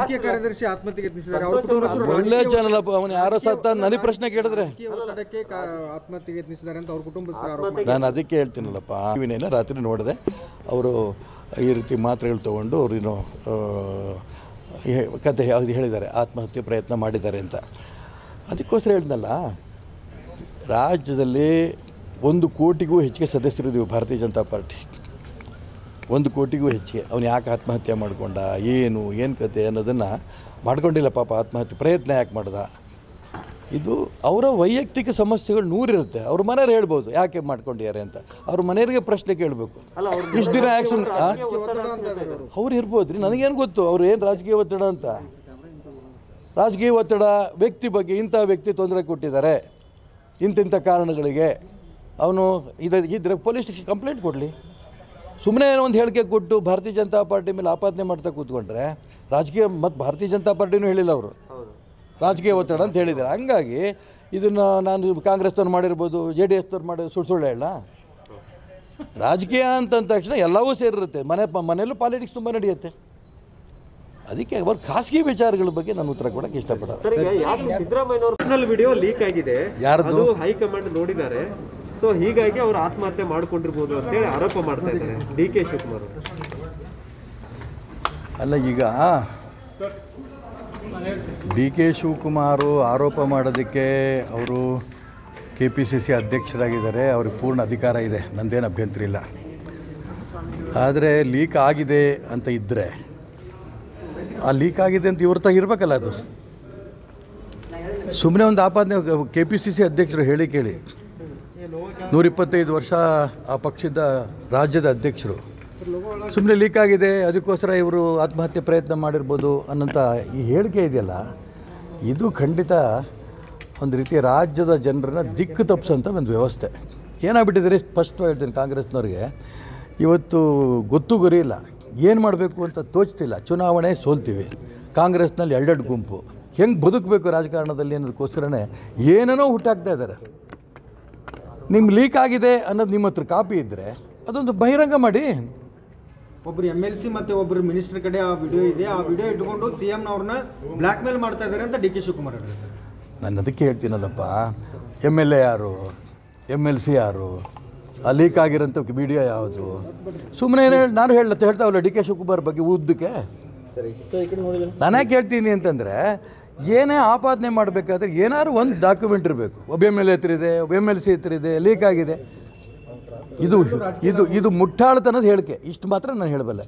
ರಾಜಕೀಯ ಕಾರ್ಯದರ್ಶಿ ಆತ್ಮಹತ್ಯೆಗೆ ಯತ್ನಿಸಿದ್ದಾರೆ. ಒಳ್ಳೆ ಚಾನಲ್ ಅಪ್ಪ, ಅವನು ಯಾರೋ ಸತ್ತ ನನಗೆ ಪ್ರಶ್ನೆ ಕೇಳಿದ್ರೆ ಆತ್ಮಹತ್ಯೆಗೆ ಯತ್ನಿಸಿದ್ದಾರೆ ಅಂತ ಅವ್ರ ಕುಟುಂಬಸ್ಥರ ಆರೋಪ. ನಾನು ಅದಕ್ಕೆ ಹೇಳ್ತೀನಲ್ಲಪ್ಪ, ಟಿವಿನೇನ ರಾತ್ರಿ ನೋಡಿದೆ, ಅವರು ಈ ರೀತಿ ಮಾತ್ರೆಗಳು ತೊಗೊಂಡು ಅವ್ರೇನೋ ಕತೆ ಯಾವುದು ಹೇಳಿದ್ದಾರೆ, ಆತ್ಮಹತ್ಯೆ ಪ್ರಯತ್ನ ಮಾಡಿದ್ದಾರೆ ಅಂತ. ಅದಕ್ಕೋಸ್ಕರ ಹೇಳಿದ್ನಲ್ಲ, ರಾಜ್ಯದಲ್ಲಿ 1 ಕೋಟಿಗೂ ಹೆಚ್ಚಿಗೆ ಸದಸ್ಯರಿದ್ದೀವಿ ಭಾರತೀಯ ಜನತಾ ಪಾರ್ಟಿ, 1 ಕೋಟಿಗೂ ಹೆಚ್ಚಿಗೆ. ಅವನು ಯಾಕೆ ಆತ್ಮಹತ್ಯೆ ಮಾಡ್ಕೊಂಡ, ಏನು ಕತೆ ಅನ್ನೋದನ್ನು ಮಾಡ್ಕೊಂಡಿಲ್ಲ ಪಾಪ. ಆತ್ಮಹತ್ಯೆ ಪ್ರಯತ್ನ ಯಾಕೆ ಮಾಡ್ದ, ಇದು ಅವರ ವೈಯಕ್ತಿಕ ಸಮಸ್ಯೆಗಳು 100 ಇರುತ್ತೆ. ಅವ್ರ ಮನೆಯವ್ರು ಹೇಳ್ಬೋದು ಯಾಕೆ ಮಾಡ್ಕೊಂಡಿದ್ದಾರೆ ಅಂತ, ಅವ್ರ ಮನೆಯವರಿಗೆ ಪ್ರಶ್ನೆ ಕೇಳಬೇಕು. ಇಷ್ಟು ದಿನ ಆ್ಯಕ್ಷನ್ ಅವ್ರು ಇರ್ಬೋದು ರೀ, ನನಗೇನು ಗೊತ್ತು ಅವ್ರು ಏನು ರಾಜಕೀಯ ಒತ್ತಡ ಅಂತ. ರಾಜಕೀಯ ಒತ್ತಡ, ವ್ಯಕ್ತಿ ಬಗ್ಗೆ ಇಂಥ ವ್ಯಕ್ತಿ ತೊಂದರೆ ಕೊಟ್ಟಿದ್ದಾರೆ ಇಂತಿಂಥ ಕಾರಣಗಳಿಗೆ, ಅವನು ಇದ್ರೆ ಪೊಲೀಸ್ ಸ್ಟೇಷನ್ ಕಂಪ್ಲೇಂಟ್ ಕೊಡಲಿ. ಸುಮ್ಮನೆ ಏನೋ ಒಂದು ಹೇಳಿಕೆ ಕೊಟ್ಟು ಭಾರತೀಯ ಜನತಾ ಪಾರ್ಟಿ ಮೇಲೆ ಆಪಾದನೆ ಮಾಡ್ತಾ ಕೂತ್ಕೊಂಡ್ರೆ ರಾಜಕೀಯ, ಮತ್ತು ಭಾರತೀಯ ಜನತಾ ಪಾರ್ಟಿನೂ ಹೇಳಿಲ್ಲ ಅವರು ರಾಜಕೀಯ ಒತ್ತಡ ಅಂತ ಹೇಳಿದ್ದಾರೆ. ಹಂಗಾಗಿ ಇದನ್ನು ನಾನು ಕಾಂಗ್ರೆಸ್ನವ್ರು ಮಾಡಿರ್ಬೋದು, JDSನವ್ರು ಮಾಡಿರೋ ಸುಳ್ಳು ಹೇಳ. ರಾಜಕೀಯ ಅಂತಂದ ತಕ್ಷಣ ಎಲ್ಲವೂ ಸೇರಿರುತ್ತೆ, ಮನೆಯಲ್ಲೂ ಪಾಲಿಟಿಕ್ಸ್ ತುಂಬ ನಡೆಯುತ್ತೆ. ಅದಕ್ಕೆ ಅವ್ರ ಖಾಸಗಿ ವಿಚಾರಗಳ ಬಗ್ಗೆ ನಾನು ಉತ್ತರ ಕೊಡೋಕ್ಕೆ ಇಷ್ಟಪಡೋದು. ಸಿದ್ದರಾಮಯ್ಯನವ್ರ ವಿಡಿಯೋ ಲೀಕ್ ಆಗಿದೆ, ಯಾರ್ದು ಹೈಕಮಾಂಡ್ ನೋಡಿದ್ದಾರೆ, ಸೊ ಹೀಗಾಗಿ ಅವರು ಆತ್ಮಹತ್ಯೆ ಮಾಡ್ಕೊಂಡಿರ್ಬೋದು ಅಂತೇಳಿ ಆರೋಪ ಮಾಡ್ತಾ ಇದ್ದಾರೆ DK ಶಿವಕುಮಾರ್. ಅಲ್ಲ, ಈಗ DK ಶಿವಕುಮಾರ್ ಆರೋಪ ಮಾಡೋದಕ್ಕೆ ಅವರು KPCC ಅಧ್ಯಕ್ಷರಾಗಿದ್ದಾರೆ, ಅವ್ರಿಗೆ ಪೂರ್ಣ ಅಧಿಕಾರ ಇದೆ, ನಂದೇನು ಅಭ್ಯಂತರ ಇಲ್ಲ. ಆದರೆ ಲೀಕ್ ಆಗಿದೆ ಅಂತ ಇದ್ದರೆ, ಆ ಲೀಕ್ ಆಗಿದೆ ಅಂತ ಇವ್ರ ಇರಬೇಕಲ್ಲ. ಅದು ಸುಮ್ಮನೆ ಒಂದು ಆಪಾದನೆ. KPCC ಅಧ್ಯಕ್ಷರು ಹೇಳಿ ಕೇಳಿ 125 ವರ್ಷ ಆ ಪಕ್ಷದ ರಾಜ್ಯದ ಅಧ್ಯಕ್ಷರು, ಸುಮ್ಮನೆ ಲೀಕ್ ಆಗಿದೆ ಅದಕ್ಕೋಸ್ಕರ ಇವರು ಆತ್ಮಹತ್ಯೆ ಪ್ರಯತ್ನ ಮಾಡಿರ್ಬೋದು ಅನ್ನೋಂಥ ಈ ಹೇಳಿಕೆ ಇದೆಯಲ್ಲ, ಇದು ಖಂಡಿತ ಒಂದು ರೀತಿ ರಾಜ್ಯದ ಜನರನ್ನ ದಿಕ್ಕು ತಪ್ಪಿಸೋಂಥ ಒಂದು ವ್ಯವಸ್ಥೆ. ಏನಾಗ್ಬಿಟ್ಟಿದ್ದಾರೆ ಸ್ಪಷ್ಟವಾಗಿ ಹೇಳ್ತೀನಿ, ಕಾಂಗ್ರೆಸ್ನವ್ರಿಗೆ ಇವತ್ತು ಗೊತ್ತು ಗುರಿ ಇಲ್ಲ, ಏನು ಮಾಡಬೇಕು ಅಂತ ತೋಚ್ತಿಲ್ಲ. ಚುನಾವಣೆ ಸೋಲ್ತೀವಿ, ಕಾಂಗ್ರೆಸ್ನಲ್ಲಿ 2 ಗುಂಪು, ಹೆಂಗೆ ಬದುಕಬೇಕು ರಾಜಕಾರಣದಲ್ಲಿ ಅನ್ನೋದಕ್ಕೋಸ್ಕರನೇ ಏನೇನೋ ಹುಟ್ಟಾಕ್ತಾ ಇದ್ದಾರೆ. ನಿಮ್ಮ ಲೀಕ್ ಆಗಿದೆ ಅನ್ನೋದು ನಿಮ್ಮ ಹತ್ರ ಕಾಪಿ ಇದ್ದರೆ ಅದೊಂದು ಬಹಿರಂಗ ಮಾಡಿ. ಒಬ್ಬರು MLC ಮತ್ತು ಒಬ್ಬರು ಮಿನಿಸ್ಟರ್ ಕಡೆ ಆ ವಿಡಿಯೋ ಇದೆ, ಆ ವಿಡಿಯೋ ಇಟ್ಕೊಂಡು CMನವ್ರನ್ನ ಬ್ಲ್ಯಾಕ್ ಮೇಲ್ ಮಾಡ್ತಾ ಇದ್ದಾರೆ ಅಂತ DK ಶಿವಕುಮಾರ್ ಹೇಳಿದ್ದಾರೆ. ನಾನು ಅದಕ್ಕೆ ಹೇಳ್ತೀನಲ್ಲಪ್ಪ, MLA ಯಾರು, MLC ಯಾರು, ಆ ಲೀಕ್ ಆಗಿರೋಂಥ ವಿಡಿಯೋ ಯಾವುದು, ಸುಮ್ಮನೆ ನಾನು ಹೇಳ್ತಾವಲ್ಲ DK ಶಿವಕುಮಾರ್ ಬಗ್ಗೆ ಉದ್ದಕ್ಕೆ. ನಾನ್ಯಾಕೆ ಹೇಳ್ತೀನಿ ಅಂತಂದರೆ, ಏನೇ ಆಪಾದನೆ ಮಾಡಬೇಕಾದ್ರೆ ಏನಾದ್ರು ಒಂದು ಡಾಕ್ಯುಮೆಂಟ್ ಇರಬೇಕು. ಒಬ್ಬ MLA ಹತ್ರ ಇದೆ, ಒಬ್ಬ MLC ಹತ್ರ ಇದೆ, ಲೀಕ್ ಆಗಿದೆ. ಇದು ಇದು ಇದು ಮುಟ್ಟಾಳ್ತನದ ಹೇಳಿಕೆ, ಇಷ್ಟು ಮಾತ್ರ ನಾನು ಹೇಳಬಲ್ಲೆ.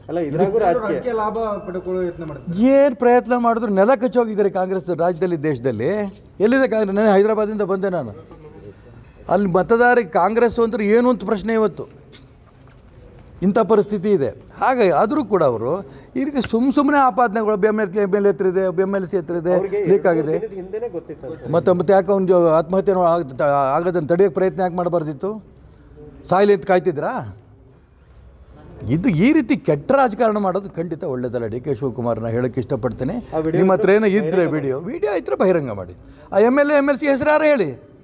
ಏನು ಪ್ರಯತ್ನ ಮಾಡಿದ್ರು ನೆಲ ಕಚ್ಚೋಗಿದ್ದಾರೆ ಕಾಂಗ್ರೆಸ್ ರಾಜ್ಯದಲ್ಲಿ, ದೇಶದಲ್ಲಿ. ಎಲ್ಲಿದೆ ಕಾಂಗ್ರೆಸ್? ನಾನು ಹೈದರಾಬಾದಿಂದ ಬಂದೆ, ನಾನು ಅಲ್ಲಿ ಮತದಾರರಿಗೆ ಕಾಂಗ್ರೆಸ್ ಅಂದ್ರೆ ಏನು ಅಂತ ಪ್ರಶ್ನೆ ಇವತ್ತು. ಇಂಥ ಪರಿಸ್ಥಿತಿ ಇದೆ. ಹಾಗಾಗಿ ಆದರೂ ಕೂಡ ಅವರು ಈ ರೀತಿ ಸುಮ್ಮನೆ ಆಪಾದನೆಗಳು, MLA ಹತ್ರ ಇದೆ, MLC ಹತ್ರ ಇದೆ, ಲೀಕ್ ಆಗಿದೆ, ಮತ್ತೆ ಯಾಕೆ ಅವ್ನು ಆತ್ಮಹತ್ಯೆ ಆಗೋದನ್ನು ತಡೆಯೋಕ್ಕೆ ಪ್ರಯತ್ನ ಯಾಕೆ ಮಾಡಬಾರ್ದಿತ್ತು? ಸಾಯಿಲಿ ಅಂತ ಕಾಯ್ತಿದ್ರಾ? ಇದು ಈ ರೀತಿ ಕೆಟ್ಟ ರಾಜಕಾರಣ ಮಾಡೋದು ಖಂಡಿತ ಒಳ್ಳೆಯದಲ್ಲ. DK ಶಿವಕುಮಾರ್ನ ಹೇಳೋಕ್ಕೆ ಇಷ್ಟಪಡ್ತೇನೆ. ನಿಮ್ಮ ಹತ್ರ ಏನೋ ಇದ್ದರೆ ವಿಡಿಯೋ ಇದ್ದರೆ ಬಹಿರಂಗ ಮಾಡಿ. ಆ MLA MLC ಹೆಸರಾರು ಹೇಳಿ.